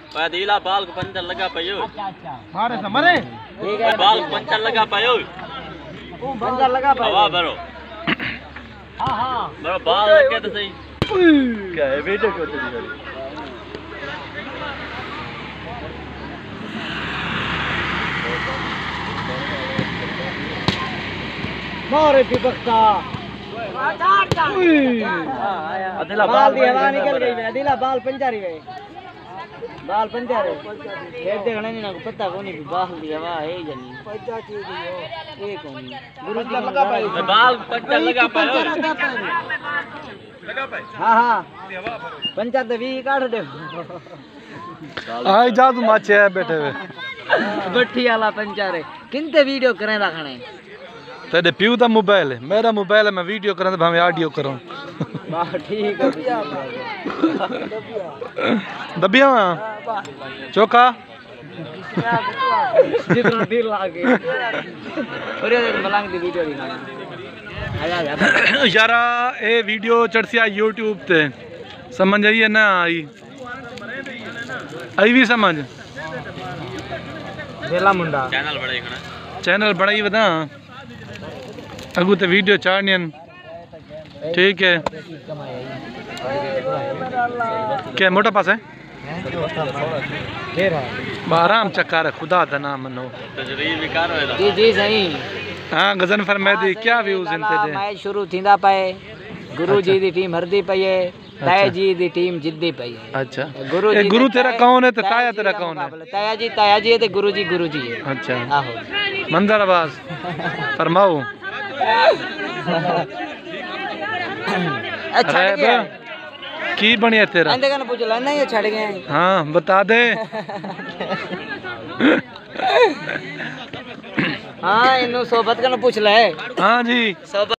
दिला बाल को पंचर लगा पायो। मारे समरे ठीक है बाल को पंचर लगा पायो। पंचर लगा पायो। हवा भरो। हां बरो बाल लगे तो सही। क्या है वीडियो को चली गई। मारे पिपक्का अदिला बाल दी हवा निकल गई। अदिला बाल पंचर ही गए। बाल पंचर है। खेत देखने नहीं ना पता कोनी बाल दी हवा है जनी पता चीज हो ये कोनी गुरु जी लगा पाए बाल पंचर लगा पायो। लगा पाए। हां पंचर तो 20 काट दे। आई जा तू माचे है बैठे हुए गट्ठी वाला पंचर है। किनते वीडियो करें रखने तेरे प्यू दा मोबाइल है, मेरा मोबाइल है, मैं वीडियो करूं तो भावे ऑडियो करूं। वाह ठीक है दबिया चौका जितना दिल लागे और ये मलंग दी वीडियो दिखाना आजा यारा ए वीडियो चढ़सी यूट्यूब ते समझ आई है ना आई भी समझ वेला मुंडा चैनल बढ़ाई बता अगू ते वीडियो चाड़नियन ठीक है क्या मोटा पास है आराम चक्कर है खुदा दा नाम मनो जी जी सही हाँ गजन फरमादी क्या व्यूज इनते दे मैच शुरू थींदा पए गुरु जी दी टीम हरदी पई है ताया जी दी टीम जिद्दी पई है अच्छा गुरु तेरा कौन है ते ताया तेरा कौन है ताया जी है ते गुरु जी है अच्छा आहो मंदर आवाज फरमाओ अच्छा की बढ़िया तेरा अंदर कन पूछ लेना ये छड़ गए हाँ बता दे हाँ इन्हों सोबत कन पूछ ले हाँ जी सोबत